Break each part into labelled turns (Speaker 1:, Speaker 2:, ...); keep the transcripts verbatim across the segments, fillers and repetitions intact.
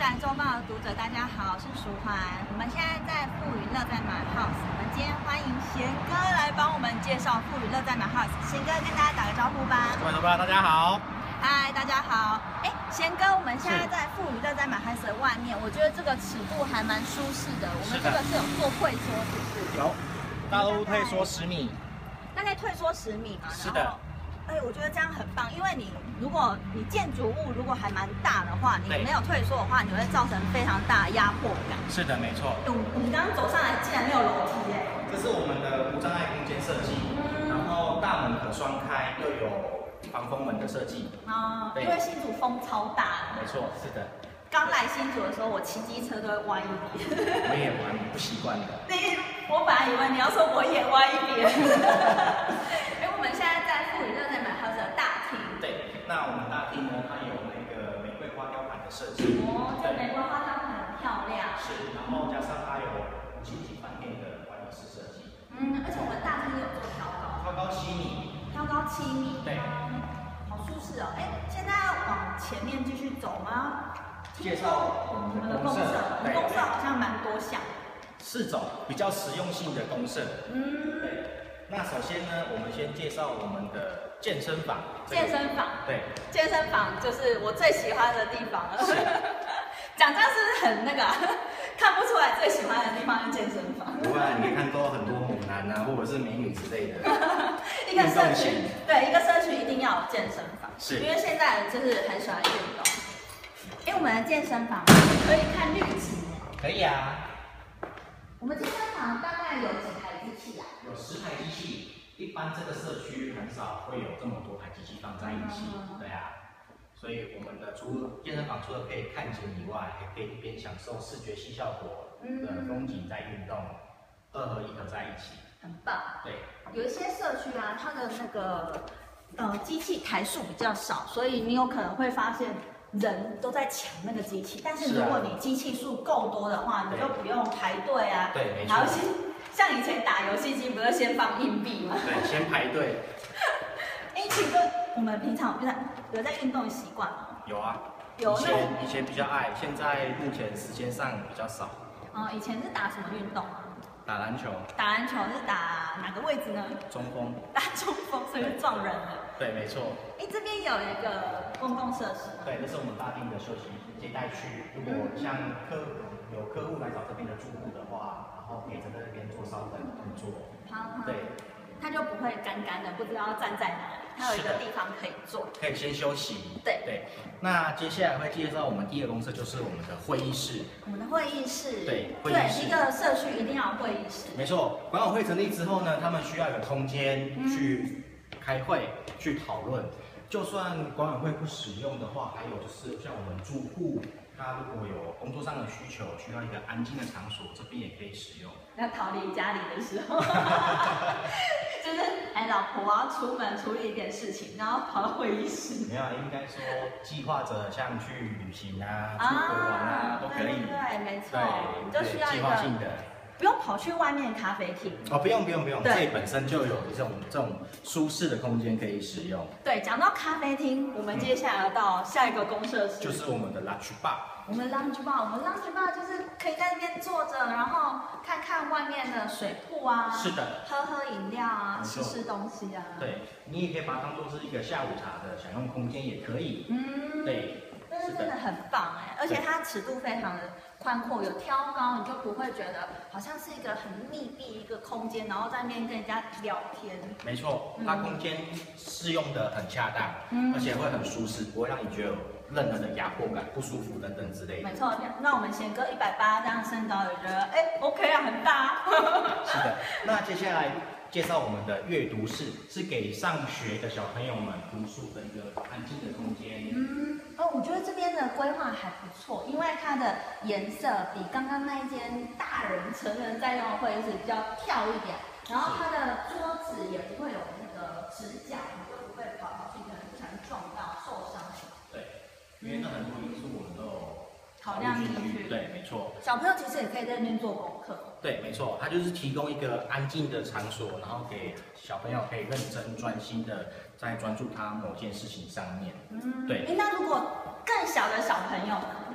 Speaker 1: 转周报的读者，大家好，我是淑环。我们现在在富宇乐在满 house， 我们今天欢迎贤哥来帮我们介绍富宇乐在满 house。贤哥跟大家打个招呼吧。
Speaker 2: 各位同胞，大家好。
Speaker 1: 嗨，大家好。哎，贤哥，我们现在在富宇乐在满 house 的外面，我觉得这个尺度还蛮舒适的。我们这个是有做退缩，是不是？
Speaker 2: 有，大陆退缩十米。
Speaker 1: 大概退缩十米嘛。
Speaker 2: 是的。
Speaker 1: 哎，我觉得这样很棒，因为你如果你建筑物如果还蛮大的话，你没有退缩的话，你会造成非常大的压迫感。
Speaker 2: 是的，没错。
Speaker 1: 我你刚刚走上来竟然没有楼梯耶！
Speaker 2: 这是我们的无障碍空间设计，嗯、然后大门可双开，又有防风门的设计。
Speaker 1: 啊、嗯，因为新竹风超大的。
Speaker 2: 没错，是的。
Speaker 1: 刚来新竹的时候，我骑机车都会歪一边。
Speaker 2: 我也弯，不习惯的。
Speaker 1: 你，我本来以为你要说我也歪一边。因为我们现在在富宇乐在满 house 的大厅。
Speaker 2: 对，那我们大厅呢，它有那个玫瑰花雕盘的设计。
Speaker 1: 哦，这玫瑰花雕盘很漂亮。
Speaker 2: 是，然后加上它有五星级饭店的会议室设计。
Speaker 1: 嗯，而且我们大厅有做挑高。
Speaker 2: 挑高七米。
Speaker 1: 挑高七米。
Speaker 2: 对。
Speaker 1: 好舒适哦！哎，现在要往前面继续走吗？
Speaker 2: 介绍我们的公社，
Speaker 1: 我们公社好像蛮多项。四
Speaker 2: 种比较实用性的公社。嗯。对。那首先呢，我们先介绍我们的健身房。
Speaker 1: 健身房。
Speaker 2: 对。
Speaker 1: 健身房就是我最喜欢的地方了。是。讲这样是不是很那个？看不出来最喜欢的地方是健身房。
Speaker 2: 不会，你可以看到很多猛男啊，或者是美女之类的。
Speaker 1: 一个社区，对，一个社区一定要有健身房。
Speaker 2: 是。因
Speaker 1: 为现在人就是很喜欢运动。因为我们的健身房可以看绿植。
Speaker 2: 可以啊。
Speaker 1: 我们健身房大概有几台机器啊？
Speaker 2: 有十台机器。一般这个社区很少会有这么多台机器放在一起。嗯、对啊。所以我们的除了健身房除了可以看景以外，还可以一边享受视觉系效果的风景在运动，二合一合在一起。
Speaker 1: 很棒。
Speaker 2: 对。有
Speaker 1: 一些社区啊，它的那个呃机器台数比较少，所以你有可能会发现。人都在抢那个机器，但是如果你机器数够多的话，你就不用排队啊。
Speaker 2: 对，没错。
Speaker 1: 然后先像以前打游戏机，不是先放硬币吗？
Speaker 2: 对，先排队。
Speaker 1: 哎，其实我们平常有在有在运动的习惯吗？
Speaker 2: 有啊。
Speaker 1: 有。
Speaker 2: 以前以前比较爱，现在目前时间上比较少。
Speaker 1: 哦，以前是打什么运动啊？
Speaker 2: 打篮球。
Speaker 1: 打篮球是打哪个位置呢？
Speaker 2: 中锋。
Speaker 1: 打中锋，所以是撞人的。
Speaker 2: 对，没错。
Speaker 1: 哎，这边有一个公共设施。
Speaker 2: 对，这是我们大厅的休息接待区。如果像客有客户来找这边的住户的话，然后可以在这边做稍等的动作。
Speaker 1: 好。
Speaker 2: 对。
Speaker 1: 他就不会干干的，不知道站在哪里。他有一个地方可以坐，
Speaker 2: 可以先休息。
Speaker 1: 对
Speaker 2: 对。那接下来会介绍我们第二个公司，就是我们的会议室。
Speaker 1: 我们的会议室。
Speaker 2: 对，会议室。
Speaker 1: 对，一个社区一定要有会议室。
Speaker 2: 没错，管委会成立之后呢，他们需要有空间去开会、嗯、去讨论。就算管委会不使用的话，还有就是像我们住户，他如果有工作上的需求，需要一个安静的场所，这边也可以使用。
Speaker 1: 要逃离家里的时候，就是哎，老婆要出门处理一点事情，然后跑到会议室。
Speaker 2: 没有，应该说计划着像去旅行啊、出国玩啊，都可以。
Speaker 1: 对，没错。
Speaker 2: 对，
Speaker 1: 你就需要一个。不用跑去外面咖啡厅
Speaker 2: 哦，不用不用不用，这里本身就有这种这种舒适的空间可以使用。
Speaker 1: 对，讲到咖啡厅，我们接下来要到下一个公社室，
Speaker 2: 就是我们的 lunch bar。
Speaker 1: 我们 lunch bar， 我们 lunch bar 就是可以在那边坐着，然后看看外面的水瀑啊，
Speaker 2: 是的，
Speaker 1: 喝喝饮料啊，吃吃东西啊。
Speaker 2: 对，你也可以把它当做是一个下午茶的享用空间，也可以。嗯，对。
Speaker 1: 但是真的很棒哎，而且它尺度非常的宽阔，有挑高，你就不会觉得好像是一个很密闭一个空间，然后在那边跟人家聊天。
Speaker 2: 没错，它空间适用的很恰当，嗯、而且会很舒适，不会让你觉得有任何的压迫感、不舒服等等之类的。
Speaker 1: 没错，那我们贤哥一百八这样身高，也觉得哎 OK 啊，很大。
Speaker 2: 是的，那接下来介绍我们的阅读室，是给上学的小朋友们读书的一个安静的空间。
Speaker 1: 嗯。哦，我觉得这边的规划还不错，因为它的颜色比刚刚那一间大人成人在用的会议室比较跳一点，然后它的桌子也不会有那个直角，你就不会跑跑去可能不小心撞到受伤。
Speaker 2: 对，因为那很多因素我们都有
Speaker 1: 考量进去。
Speaker 2: 对，没错。
Speaker 1: 小朋友其实也可以在那边做功课。
Speaker 2: 对，没错，它就是提供一个安静的场所，然后给小朋友可以认真专心的在专注他某件事情上面。嗯，对。
Speaker 1: 那如果更小的小朋友呢？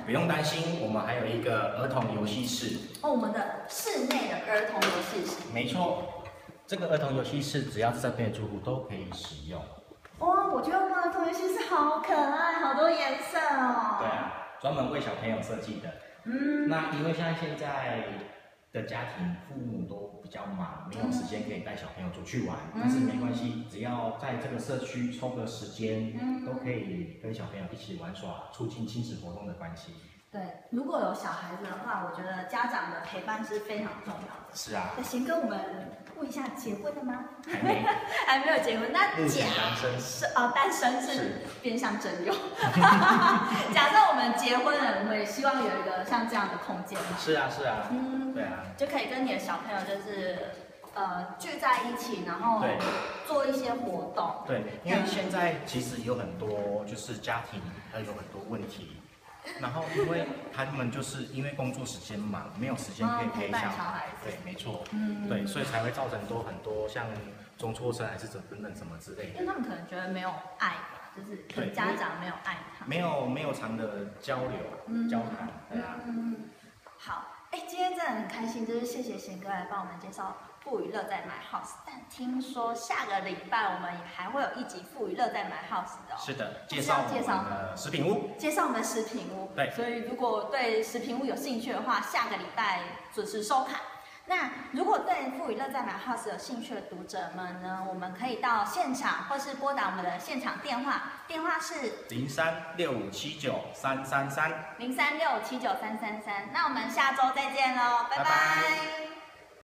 Speaker 2: 不用担心，我们还有一个儿童游戏室。
Speaker 1: 哦，我们的室内的儿童游戏室。
Speaker 2: 没错，这个儿童游戏室只要是这边的住户都可以使用。
Speaker 1: 哇，我觉得我们儿童游戏室好可爱，好多颜色哦。
Speaker 2: 对啊，专门为小朋友设计的。嗯，那因为像现在的家庭，父母都比较忙，没有时间可以带小朋友出去玩，嗯、但是没关系，只要在这个社区抽个时间，嗯、都可以跟小朋友一起玩耍，促进亲子活动的关系。
Speaker 1: 对，如果有小孩子的话，我觉得家长的陪伴是非常重要的。
Speaker 2: 是啊。
Speaker 1: 那贤哥，我们问一下，结婚了吗？
Speaker 2: 还没，
Speaker 1: 还没有结婚。那
Speaker 2: 目前单身
Speaker 1: 是哦，单身是变相征友。假设我们结婚了，我们也希望有一个像这样的空间嘛。
Speaker 2: 是啊，是啊。
Speaker 1: 嗯，
Speaker 2: 对啊。
Speaker 1: 就可以跟你的小朋友就是呃聚在一起，然后做一些活动。
Speaker 2: 对，因为现在其实有很多就是家庭还有很多问题。然后，因为他们就是因为工作时间忙，没有时间可以陪小孩，对，没错，嗯，对，所以才会造成多很多像中辍生还是怎等等什么之类的。
Speaker 1: 因为他们可能觉得没有爱吧，就是可能家长没有爱他，
Speaker 2: 没有没有常的交流、嗯、交谈，对啊。
Speaker 1: 嗯，好，哎，今天真的很开心，就是谢谢贤哥来帮我们介绍富娱乐在 My House， 但听说下个礼拜我们也还会有一集富娱乐在 My House 的、哦。
Speaker 2: 是的，介绍介绍的食品屋，
Speaker 1: 介绍我们的食品屋。
Speaker 2: 对，
Speaker 1: 所以如果对食品屋有兴趣的话，下个礼拜准时收看。那如果对富娱乐在 My House 有兴趣的读者们呢，我们可以到现场，或是拨打我们的现场电话，电话是
Speaker 2: 零三六五七九三三三，
Speaker 1: 零三六七九三三三。那我们下周再见喽，拜拜。拜拜。